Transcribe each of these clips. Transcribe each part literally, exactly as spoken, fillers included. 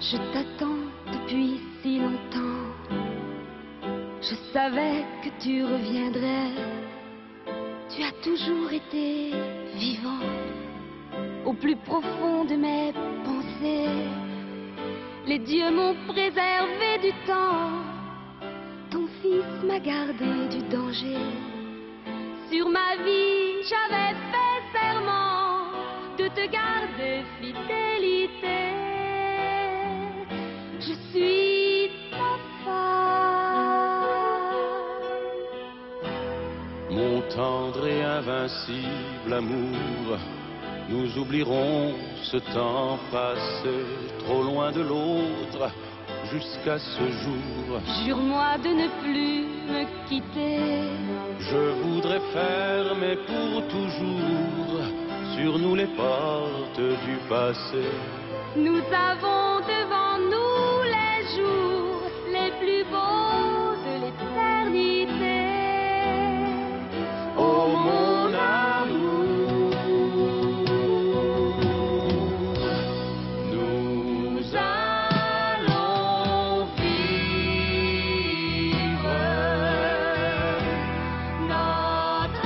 Je t'attends depuis si longtemps. Je savais que tu reviendrais. Tu as toujours été vivant au plus profond de mes pensées. Les dieux m'ont préservé du temps. Ton fils m'a gardé du danger. Sur ma vie, j'avais fait serment de te garder fidélité. Je suis ta femme. Mon tendre et invincible amour, nous oublierons ce temps passé trop loin de l'autre jusqu'à ce jour. Jure-moi de ne plus me quitter. Je voudrais fermer pour toujours sur nous les portes du passé. Nous avons devant nous les jours les plus beaux de l'éternité. Oh mon amour, nous allons vivre notre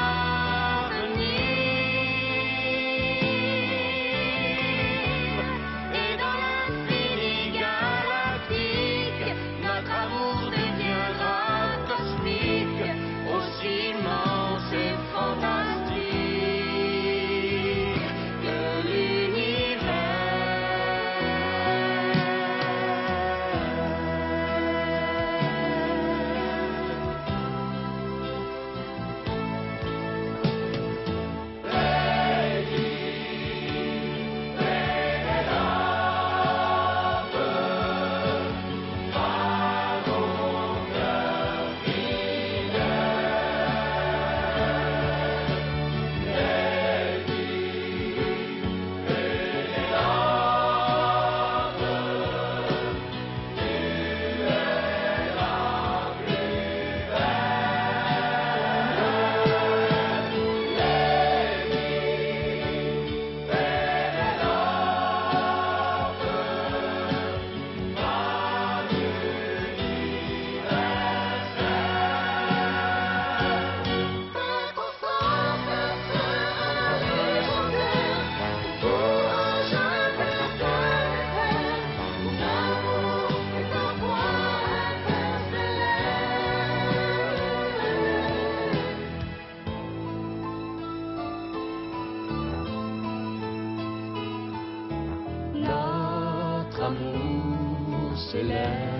avenir, et dans l'infini galactique, notre amour deviendra cosmique, aussi immense et fantastique que Notre amour céleste